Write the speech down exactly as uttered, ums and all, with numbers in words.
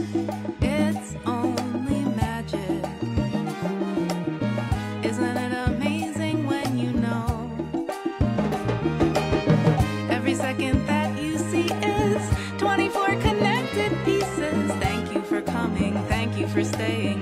It's only magic. Isn't it amazing when you know? Every second that you see is twenty-four connected pieces. Thank you for coming, thank you for staying.